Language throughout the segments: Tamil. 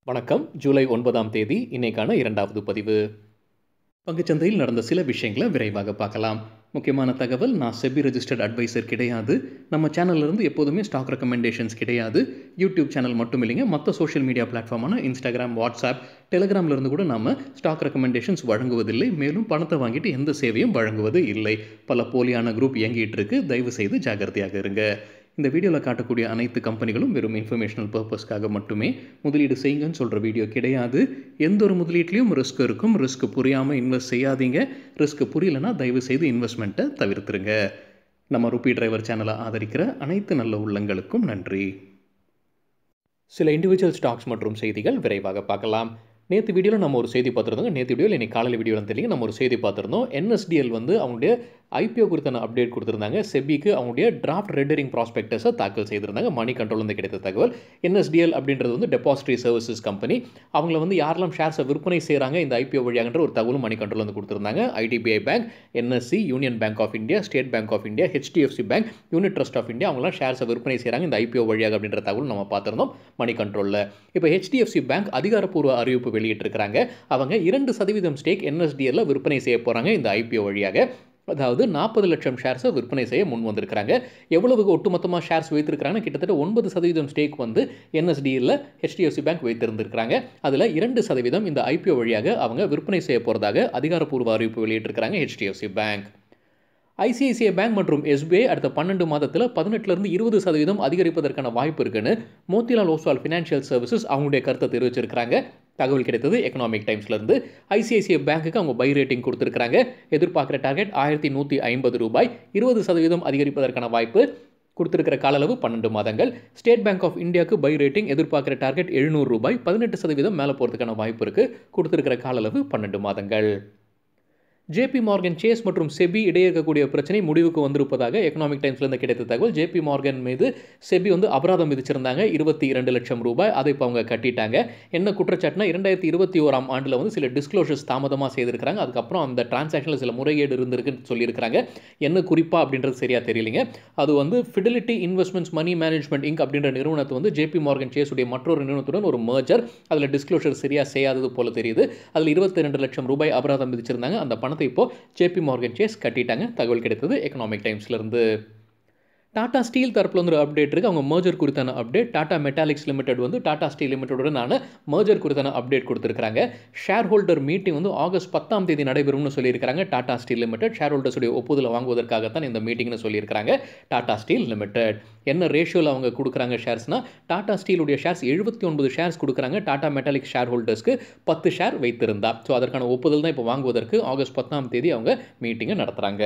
வணக்கம். ஜூலை 9ஆம் தேதி இன்னைக்கான இரண்டாவது பதிவு. பங்குச்சந்தையில் நடந்த சில விஷயங்களை விரைவாக பார்க்கலாம். முக்கியமான தகவல், நான் செபி ரெஜிஸ்டர்ட் அட்வைசர் கிடையாது. நம்ம சேனல்லேருந்து எப்போதுமே ஸ்டாக் ரெக்கமெண்டேஷன்ஸ் கிடையாது. யூடியூப் சேனல் மட்டும் இல்லைங்க, மற்ற சோஷியல் மீடியா பிளாட்ஃபார்மான இன்ஸ்டாகிராம், வாட்ஸ்அப், டெலிகிராம்லேருந்து கூட நம்ம ஸ்டாக் ரெக்கமெண்டேஷன்ஸ் வழங்குவதில்லை. மேலும் பணத்தை வாங்கிட்டு எந்த சேவையும் வழங்குவது இல்லை. பல போலியான குரூப் இயங்கிட்டு இருக்கு. தயவு செய்து ஜாகிரதையாக இருங்க. இந்த வீடியோவில் காட்டக்கூடிய அனைத்து கம்பெனிகளும் வெறும் இன்ஃபர்மேஷனல் பர்பஸ்க்காக மட்டுமே. முதலீடு செய்யுங்கன்னு சொல்கிற வீடியோ கிடையாது. எந்த ஒரு முதலீட்லையும் ரிஸ்க் இருக்கும். ரிஸ்க் புரியாமல் இன்வெஸ்ட் செய்யாதீங்க. ரிஸ்க் புரியலைன்னா தயவு செய்து இன்வெஸ்ட்மெண்ட்டை தவிர்த்துருங்க. நம்ம ருபி டிரைவர் சேனலை ஆதரிக்கிற அனைத்து நல்ல உள்ளங்களுக்கும் நன்றி. சில இண்டிவிஜுவல் ஸ்டாக்ஸ் மற்றும் செய்திகள் விரைவாக பார்க்கலாம். நேற்று வீடியோவில் நம்ம ஒரு செய்தி பார்த்துருந்தோங்க. நேற்று வீடியோவில் இன்னைக்கு காலையில் வீடியோவில் தெரியல, நம்ம ஒரு செய்தி பார்த்துருந்தோம். NSDL வந்து அவங்களுடைய IPO குறித்தான அப்டேட் கொடுத்துருந்தாங்க. செபிக்கு அவங்களுடைய டிராஃப்ட் ரெண்டரிங் ப்ராஸ்பெக்டஸை தாக்கல் செய்திருந்தாங்க. மணி கண்ட்ரோல் வந்து கிடைத்த தகவல். NSDL அப்படின்றது வந்து டெபாசிட்டரி சர்வீசஸ் கம்பெனி. அவங்கள வந்து யாரெல்லாம் ஷேர்ஸை விற்பனை செய்கிறாங்க இந்த IPO வழியாகன்ற ஒரு தகவலும் மணி கண்ட்ரோல் வந்து கொடுத்துருந்தாங்க. IDBI Bank, NSC, Union Bank of India, State Bank of India, HDFC Bank, Unit Trust of India, அவங்களாம் ஷேர்ஸை விற்பனை செய்கிறாங்க இந்த IPO வழியாக அப்படின்ற தகவல் நம்ம பார்த்துருந்தோம் மணி கண்ட்ரோலில். இப்போ HDFC பேங்க் அதிகாரப்பூர்வ அறிவிப்பு வெளியிட்டிருக்கிறாங்க. அவங்க 2% ஸ்டேக் NSDL விற்பனை செய்ய போகிறாங்க இந்த IPO வழியாக. அதாவது 40 லட்சம் ஷேர்ஸை விற்பனை செய்ய முன் வந்திருக்கிறாங்க. எவ்வளவு ஒட்டுமொத்தமாக ஷேர்ஸ் வைத்திருக்கிறாங்கன்னா கிட்டத்தட்ட 9% ஸ்டேக் வந்து NSDL HDFC பேங்க் வைத்திருந்திருக்கிறாங்க. அதில் 2% இந்த IPO வழியாக அவங்க விற்பனை செய்ய போகிறதாக அதிகாரப்பூர்வ அறிவிப்பு வெளியிட்டிருக்கிறாங்க HDFC பேங்க். ICICI பேங்க் மற்றும் SBI அடுத்த 12 மாதத்தில் 18லிருந்து 20% அதிகரிப்பதற்கான வாய்ப்பு இருக்குன்னு மோத்திலால் ஓஸ்வால் ஃபினான்ஷியல் சர்வீசஸ் அவங்களுடைய கருத்தை தெரிவிச்சிருக்கிறாங்க. தகவல் கிடைத்தது எக்கனாமிக் டைம்ஸ்லேருந்து. ICICI பேங்க்குக்கு அவங்க பை ரேட்டிங் கொடுத்துருக்காங்க. எதிர்பார்க்குற டார்கெட் ₹1150. 20% அதிகரிப்பதற்கான வாய்ப்பு. கொடுத்துருக்கிற கால அளவு 12 மாதங்கள். ஸ்டேட் பேங்க் ஆஃப் இந்தியாவுக்கு பை ரேட்டிங் எதிர்பார்க்குற டார்கெட் ₹700. 18% மேலே போகிறதுக்கான வாய்ப்பு இருக்குது. கொடுத்துருக்கிற கால அளவு 12 மாதங்கள். JP Morgan Chase மற்றும் செபி இடையே இருக்கக்கூடிய பிரச்சனை முடிவுக்கு வந்திருப்பதாக எக்கனாமிக் டைம்ஸ்லேருந்து கிடைத்த தகவல். JP Morgan மீது செபி வந்து அபராதம் விதிச்சிருந்தாங்க ₹22 லட்சம். அதை இப்போ அவங்க கட்டிட்டாங்க. என்ன குற்றச்சாட்டுனா 2021ஆம் ஆண்டில் வந்து சில டிஸ்க்ளோஷர்ஸ் தாமதமாக செய்திருக்கிறாங்க. அதுக்கப்புறம் அந்த டிரான்சாக்ஷனில் சில முறைகேடு இருந்திருக்குன்னு சொல்லியிருக்கிறாங்க. என்ன குறிப்பாக அப்படின்றது சரியாக தெரியலைங்க. அது வந்து Fidelity Investments Money Management Inc அப்படின்ற நிறுவனத்தை வந்து JP Morgan Chase உடைய மற்றொரு நிறுவனத்துடன் ஒரு மர்ஜர், அதில் டிஸ்க்ளோஷர் சரியாக செய்யாதது போல தெரியுது. அதில் ₹22 லட்சம் அபராதம் விதிச்சிருந்தாங்க. அந்த பணத்தை இப்போ JP Morgan Chase கட்டிட்டாங்க. தகவல் கிடைத்தது எக்கனாமிக் டைம்ஸ்ல இருந்து. டாடா ஸ்டீல் தரப்புல வந்து ஒரு அப்டேட் இருக்குது. அவங்க மர்ஜர் குறித்தான அப்டேட். டாடா மெட்டாலிக்ஸ் லிமிடெட் வந்து டாடா ஸ்டீல் லிமிடெடுடனான மர்ஜர் குறித்தான அப்டேட் கொடுத்துருக்காங்க. ஷேர் ஹோல்டர் மீட்டிங் வந்து ஆகஸ்ட் 10ஆம் தேதி நடைபெறும்னு சொல்லியிருக்காங்க. டாடா ஸ்டீல் லிமிடெட் ஷேர் ஹோல்டர்ஸுடைய ஒப்புதலை வாங்குவதற்காகத்தான் இந்த மீட்டிங்னு சொல்லியிருக்காங்க. டாடா ஸ்டீல் லிமிடெட் என்ன ரேஷியோவில் அவங்க கொடுக்குறாங்க ஷேர்ஸ்னா, டாடா ஸ்டீலுடைய ஷேர்ஸ் 79 ஷேர்ஸ் கொடுக்குறாங்க. டாடா மெட்டாலிக்ஸ் ஷேர் ஹோல்டர்ஸ்க்கு 10 ஷேர் வைத்திருந்தா. ஸோ அதற்கான ஒப்புதல் தான் இப்போ வாங்குவதற்கு ஆகஸ்ட் 10ஆம் தேதி அவங்க மீட்டிங்கை நடத்துகிறாங்க.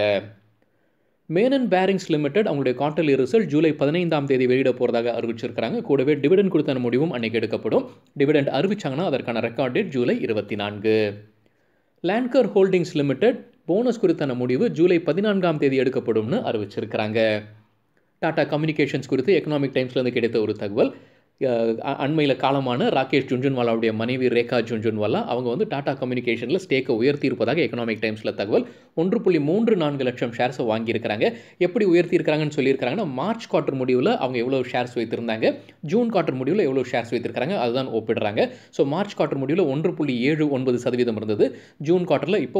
மேனன் பேரிங்ஸ் லிமிடெட் அவங்களுடைய குவார்ட்டர்லி ரிசல்ட் ஜூலை 15ஆம் தேதி வெளியிட போகிறதாக அறிவிச்சிருக்காங்க. கூடவே டிவிடெண்ட் கொடுத்தான முடிவும் அன்றைக்கி எடுக்கப்படும். டிவிடெண்ட் அறிவிச்சாங்கன்னா அதற்கான record date July 24. Lancor Holdings Limited bonus குறித்தான முடிவு ஜூலை 14ஆம் தேதி எடுக்கப்படும்னு அறிவிச்சிருக்கிறாங்க. டாடா கம்யூனிகேஷன்ஸ் குறித்து எக்கனாமிக் டைம்ஸ்லேருந்து கிடைத்த ஒரு தகவல். அண்மையில் காலமான ராகேஷ் ஜுன்ஜுன்வாலாவுடைய மனைவி ரேகா ஜுன்ஜுன்வாலா அவங்க வந்து டாடா கம்யூனிகேஷனில் ஸ்டேக்கை உயர்த்தி இருப்பதாக எக்கனாமிக் டைம்ஸில் தகவல். 1.34 லட்சம் ஷேர்ஸை வாங்கியிருக்கிறாங்க. எப்படி உயர்த்தியிருக்கிறாங்கன்னு சொல்லியிருக்காங்கன்னா, மார்ச் குவார்ட்டர் முடிவில் அவங்க எவ்வளோ ஷேர்ஸ் வைத்திருந்தாங்க, ஜூன் குவார்ட்டர் முடிவில் எவ்வளோ ஷேர்ஸ் வைத்திருக்காங்க அதுதான் ஒப்பிடுறாங்க. ஸோ மார்ச் குவார்ட்டர் முடிவில் 1.79% இருந்தது. ஜூன் குவார்ட்டரில் இப்போ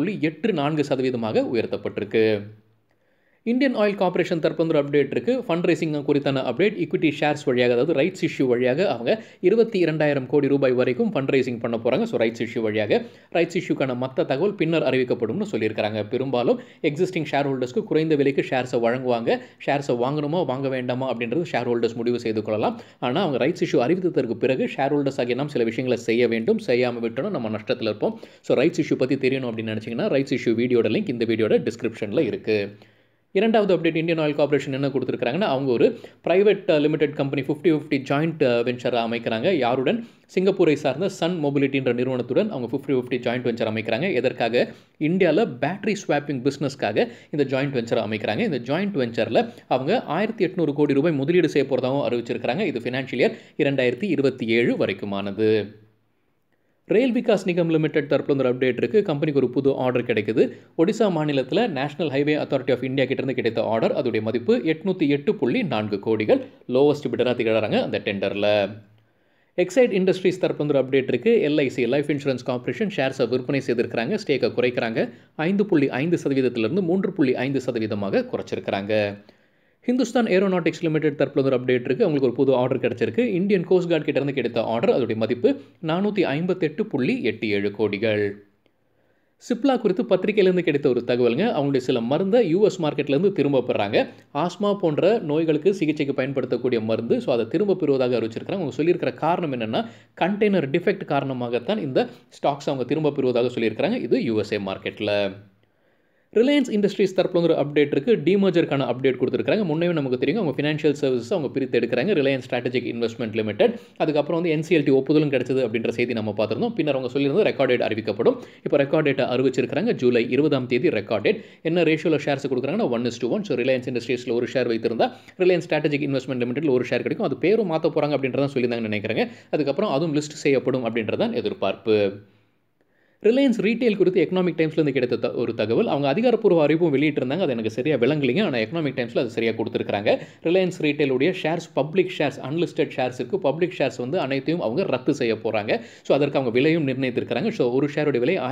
1.84% உயர்த்தப்பட்டிருக்கு. இந்தியன் ஆயில் கார்பரேஷன் தரப்பு ஒரு அப்டேட் இருக்குது. ஃபண்ட் ரைசிங் குறித்தான அப்டேட். ஈக்விட்டி ஷேர்ஸ் வழியாக, அதாவது ரைட்ஸ் இஷ்யூ வழியாக அவங்க ₹22,000 கோடி வரைக்கும் ஃபண்ட் ரைசிங் பண்ண போகிறாங்க. ஸோ ரைட்ஸ் இஷ்யூ வழியாக. ரைட்ஸ் இஷ்யூக்கான மற்ற தகவல் பின்னர் அறிவிக்கப்படும்னு சொல்லியிருக்காங்க. பெரும்பாலும் எக்ஸிஸ்டிங் ஷேர் ஹோல்டர்ஸ்க்கு குறைந்த விலைக்கு ஷேர்ஸை வழங்குவாங்க. ஷேர்ஸை வாங்கணுமா வாங்க வேண்டாமா அப்படின்றது ஷேர் ஹோல்டர்ஸ் முடிவு செய்து கொள்ளலாம். ஆனால் அவங்க ரைட்ஸ் இஷ்யூ அறிவித்ததற்கு பிறகு ஷேர் ஹோல்டர்ஸ் ஆகிய நாம் சில விஷயங்களை செய்ய வேண்டும். செய்யாமல் விட்டோம் நம்ம நஷ்டத்தில் இருப்போம். ஸோ ரைட்ஸ் இஷ்யூ பற்றி தெரியணும் அப்படின்னு நினச்சிங்கன்னா ரைட்ஸ் இஷ்யூ வீடியோட லிங்க் இந்த வீடியோட டிஸ்கிரிப்ஷனில் இருக்குது. இரண்டாவது அப்டேட், இந்தியன் ஆயில் கார்பரேஷன் என்ன கொடுத்துருக்காங்கன்னா, அவங்க ஒரு பிரைவேட் லிமிடெட் கம்பெனி 50-50 ஜாயிண்ட் வெஞ்சரை அமைக்கிறாங்க. யாருடன்? சிங்கப்பூரை சார்ந்த சன் மொபிலிட்டின்ற நிறுவனத்துடன் அவங்க 50-50 ஜாயிண்ட் வெஞ்சர் அமைக்கிறாங்க. எதற்காக? இந்தியாவில் பேட்டரி ஸ்வாப்பிங் பிஸ்னஸ்க்காக இந்த ஜாயிண்ட் வெஞ்சரை அமைக்கிறாங்க. இந்த ஜாயிண்ட் வெஞ்சரில் அவங்க ₹1,800 கோடி முதலீடு செய்ய போகிறதாகவும் அறிவிச்சிருக்கிறாங்க. இது ஃபினான்ஷியல் இயர் 2027 வரைக்குமானது. ரெயில் விகாஸ் நிகம் லிமிடெட் தரப்புல ஒரு அப்டேட் இருக்குது. கம்பெனிக்கு ஒரு புது ஆர்டர் கிடைக்குது. ஒடிசா மாநிலத்தில் National Highway Authority of India கிட்டேருந்து கிடைத்த ஆர்டர். அதோடைய மதிப்பு 808.4 கோடிகள். லோவஸ்ட் பிடராக திகழறாங்க அந்த டெண்டரில். எக்ஸைட் இண்டஸ்ட்ரீஸ் தரப்பு வந்து ஒரு அப்டேட் இருக்குது. எல்ஐசி லைஃப் இன்சூரன்ஸ் கார்ப்பரேஷன் ஷேர்ஸை விற்பனை செய்திருக்கிறாங்க. ஸ்டேக்கை குறைக்கிறாங்க. 5.5% 3.5% குறைச்சிருக்கிறாங்க. ஹிந்துஸ்தான் ஏரோநாட்டிக்ஸ் லிமிடெட் தரப்பில் ஒரு அப்டேட் இருக்குது. அவங்களுக்கு ஒரு புது ஆர்டர் கிடச்சிருக்கு. இந்தியன் கோஸ்ட் கார்டு கிட்டேருந்து கிடைத்த ஆர்டர், அதோடைய மதிப்பு 458.87 கோடிகள். சிப்லா குறித்து பத்திரிகையிலேருந்து கிடைத்த ஒரு தகவலுங்க. அவங்களுடைய சில மருந்தை யூஎஸ் மார்க்கெட்லேருந்து திரும்ப பெறாங்க. ஆஸ்மா போன்ற நோய்களுக்கு சிகிச்சைக்கு பயன்படுத்தக்கூடிய மருந்து. ஸோ அதை திரும்ப பெறுவதாக அறிவிச்சிருக்கிறாங்க. அவங்க சொல்லியிருக்கிற காரணம் என்னென்னா, கண்டெய்னர் டிஃபெக்ட் காரணமாகத்தான் இந்த ஸ்டாக்ஸ் அவங்க திரும்ப பெறுவதாக சொல்லியிருக்கிறாங்க. இது யூஎஸ்ஏ மார்க்கெட்டில். ரிலையன்ஸ் இண்டஸ்ட்ரீஸ் தரப்பில் ஒரு அப்டேட் இருக்குது. டிமர்ஜருக்கான அப்டேட் கொடுத்துருக்காங்க. முன்னே நமக்கு தெரியும், அவங்க ஃபினான்ஷியல் சர்வீசஸ் அவங்க பிரித்து எடுக்கிறாங்க. Reliance Strategic Investment Limited. அதுக்கப்புறம் வந்து என்சிஎல்டி ஒப்புதலும் கிடைச்சது அப்படின்ற செய்தி நம்ம பார்த்துருந்தோம். பின்னர் அவங்க சொல்லியிருந்தது ரெக்கார்ட் டேட் அறிவிக்கப்படும். இப்போ ரெக்கார்ட் டேட்டை அறிவிச்சிருக்காங்க. July 20 record date. என்ன ரேஷியோவில் ஷேர்ஸ் கொடுக்குறாங்கன்னா 1:1. ஸோ ரிலையன்ஸ் இண்டஸ்ட்ரீஸில் ஒரு ஷேர் வைத்திருந்தா ரிலையன்ஸ் ஸ்ட்ராட்டஜிக் இன்வெஸ்ட்மெண்ட் லிமிடெட்ல ஒரு ஷேர் கிடைக்கும். அது பேரும் மாற்ற போகிறாங்க அப்படின்றதான் சொல்லியிருந்தாங்கன்னு நினைக்கிறேங்க. அதுக்கப்புறம் அதுவும் லிஸ்ட் செய்யப்படும் அப்படின்றதான் எதிர்பார்ப்பு. ரிலையன்ஸ் ரீட்டைல் குறித்து எக்கனாமிக் டைம்ஸ்லேருந்து கிடைத்த ஒரு தகவல். அவங்க அதிகாரப்பூர்வ அறிவிப்பும் வெளியிட்டிருந்தாங்க. அது எனக்கு சரியாக விளங்கலைங்க. ஆனால் எக்கனாமிக் டைம்ஸில் அது சரியாக கொடுத்துருக்காங்க. ரிலையன்ஸ் ரீட்டைலுடைய shares, public shares, unlisted shares இருக்குது. பப்ளிக் ஷேர்ஸ் வந்து அனைத்தையும் அவங்க ரத்து செய்ய போகிறாங்க. ஸோ அதற்கு அவங்க விலையும் நிர்ணயித்திருக்கிறாங்க. ஸோ ஒரு ஷேருடைய விலை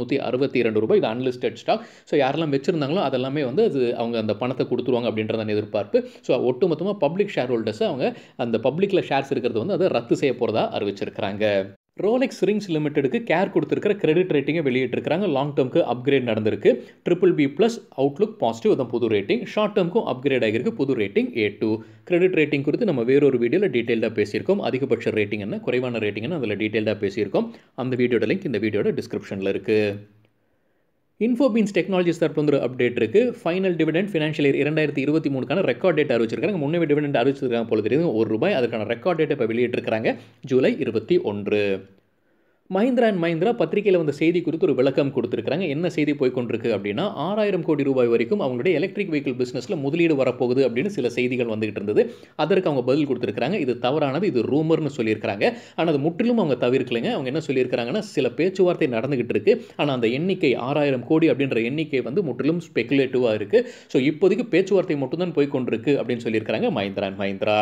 ₹1362. இது அன்லிஸ்டட் ஸ்டாக். ஸோ யாரெல்லாம் வச்சிருந்தாங்களோ அதெல்லாமே வந்து அது அவங்க அந்த பணத்தை கொடுத்துருவாங்க அப்படின்றதான் எதிர்பார்ப்பு. ஸோ ஒட்டுமொத்தமாக பப்ளிக் ஷேர் ஹோல்டர்ஸை அவங்க அந்த பப்ளிக்கில் ஷேர்ஸ் இருக்கிறது வந்து அதை ரத்து செய்ய போகிறதா அறிவிச்சிருக்கிறாங்க. ரோலெக்ஸ் ரிங்ஸ் லிமிடெடுக்கு கேர் கொடுத்துருக்கிற கிரெடிட் ரேட்டிங்கை வெளியிட்டிருக்காங்க. லாங் டேர்முக்கு அப்கிரேட் நடந்திருக்கு. BBB+ அவுட்லுக் பாசிட்டிவ், அதான் புது ரேட்டிங். ஷார்ட் டேர்முக்கும் அப்கிரேட் ஆகிருக்கு. புது ரேட்டிங் A2. கிரெடிட் ரேட்டிங் குறித்து நம்ம வேறொரு வீடியோவில் டீட்டெயிலாக பேசியிருக்கோம். அதிகபட்ச ரேட்டிங் என்ன, குறைவான ரேட்டிங் என்ன, அதில் டீட்டெயிலாக பேசியிருக்கோம். அந்த வீடியோட லிங்க் இந்த வீடியோட டிஸ்கிரிப்ஷனில் இருக்குது. இன்ஃபோபீன்ஸ் டெக்னாலஜிஸ் தரப்பு வந்து ஒரு அப்டேட் இருக்குது. Final dividend financial year 2023 record date அறிவிச்சிருக்காங்க. முன்னே டிவிடெண்ட் அறிவிச்சிருக்காங்க போல தெரியுது. ₹1. அதற்கான ரெக்கார்ட் டேட்டை இப்போ வெளியிட்டிருக்கிறாங்க. ஜூலை 21. மஹிந்திரா அண்ட் மஹிந்திரா பத்திரிகையில் வந்த செய்தி குறித்து ஒரு விளக்கம் கொடுத்துருக்காங்க. என்ன செய்தி போய்கொண்டிருக்கு அப்படின்னா, ₹6000 கோடி வரைக்கும் அவங்களுடைய எலக்ட்ரிக் வெஹிக்கிள் பிஸ்னஸில் முதலீடு வரப்போகுது அப்படின்னு சில செய்திகள் வந்துகிட்டு இருந்தது. அதற்கு அவங்க பதில் கொடுத்துருக்காங்க. இது தவறானது, இது ரூமர்னு சொல்லியிருக்காங்க. ஆனால் அது முற்றிலும் அவங்க தவிர்க்கலைங்க. அவங்க என்ன சொல்லியிருக்காங்கன்னா, சில பேச்சுவார்த்தை நடந்துகிட்டு இருக்கு. ஆனால் அந்த எண்ணிக்கை ₹6000 கோடி அப்படின்ற எண்ணிக்கை வந்து முற்றிலும் ஸ்பெகுலேட்டிவாக இருக்குது. ஸோ இப்போதைக்கு பேச்சுவார்த்தை மட்டும்தான் போய்கொண்டிருக்கு அப்படின்னு சொல்லியிருக்காங்க மஹிந்திரா அண்ட் மஹிந்திரா.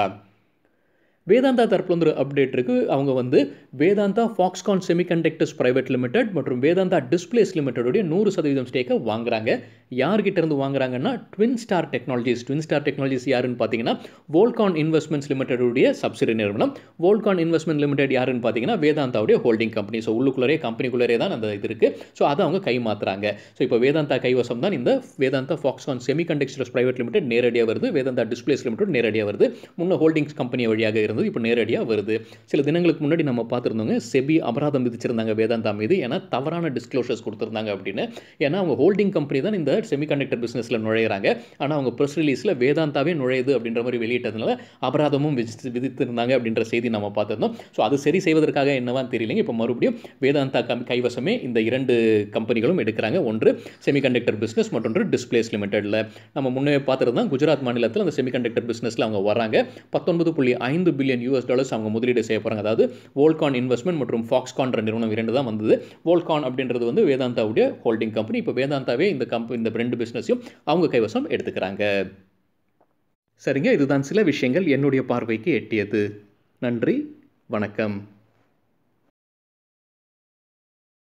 வேதாந்தா தரப்புல வந்து ஒரு அப்டேட் இருக்குது. அவங்க வந்து Vedanta Foxconn Semiconductors Private Limited மற்றும் வேதாந்தா டிஸ்பிளேஸ் லிமிடெடோடைய 100% ஸ்டேக்கை வாங்குறாங்க. யார்கிட்ட இருந்து வாங்குறாங்கன்னா, Twin Star Technologies. Twin Star Technologies யாருன்னு பார்த்தீங்கன்னா, வோல்கான் இன்வெஸ்ட்மெண்ட்ஸ் லிமிடெடுடைய சப்சிடரி நிறுவனம். வோல்கான் இன்வெஸ்ட்மெண்ட் லிமிடெட் யாருன்னு பார்த்தீங்கன்னா, வேதாந்தாவுடைய ஹோல்டிங் கம்பெனி. ஸோ உள்ளுக்குள்ளே கம்பெனிக்குள்ளே தான் அந்த இது இருக்குது. ஸோ அதை அவங்க கைமாத்துறாங்க. ஸோ இப்போ வேதாந்தா கைவசம் தான் இந்த Vedanta Foxconn Semiconductors Private Limited நேரடியாக வருது. வேதாந்தா டிஸ்பிளேஸ் லிமிடெட் நேரடியாக வருது. முன்ன ஹோல்டிங்ஸ் கம்பெனி வழியாக இருந்தது, இப்போ நேரடியாக வருது. சில தினங்களுக்கு முன்னாடி நம்ம பார்த்துருந்தோங்க, செபி அபராதம் விதிச்சிருந்தாங்க வேதாந்தா மீது. ஏன்னா தவறான டிஸ்க்ளோஷர்ஸ் கொடுத்துருந்தாங்க அப்படின்னு. ஏன்னா அவங்க ஹோல்டிங் கம்பெனி தான் இந்த செமிகண்டக்டர் பிஸ்னஸில் நுழையிறாங்க. ஆனால் அவங்க ப்ரெஸ் ரிலீஸில் வேதாந்தாவே நுழையுது அப்படின்ற மாதிரி வெளியிட்டதுனால அபராதமும் விதித்திருந்தாங்க அப்படின்ற செய்தி நம்ம பார்த்துருந்தோம். ஸோ அது சரி செய்வதற்காக என்னவான்னு தெரியலைங்க. இப்போ மறுபடியும் வேதாந்தா கைவசமே இந்த 2 கம்பெனிகளும் எடுக்கிறாங்க. ஒன்று செமிகண்டக்டர் பிஸ்னஸ், மற்றொன்று டிஸ்பிளேஸ் லிமிடெட்ல. நம்ம முன்னே பார்த்துருந்தோம், குஜராத் மாநிலத்தில் அந்த செமிகண்டக்டர் பிஸ்னஸில் அவங்க வராங்க. $19.5 பில்லியன் அவங்க முதலீடு செய்ய போறாங்க. அதாவது வோல்கான் இன்வெஸ்ட்மெண்ட் மற்றும் ஃபாக்ஸ்கான் நிறுவனம் 2 தான் வந்தது. வோல்கான் அப்படின்றது வந்து வேதாந்தாவுடைய ஹோல்டிங் கம்பெனி. இப்போ வேதாந்தாவே இந்த 2 பிசினஸையும் அவங்க கைவசம் எடுத்துக்கிறாங்க. சரிங்க, இதுதான் சில விஷயங்கள் என்னுடைய பார்வைக்கு எட்டியது. நன்றி, வணக்கம்.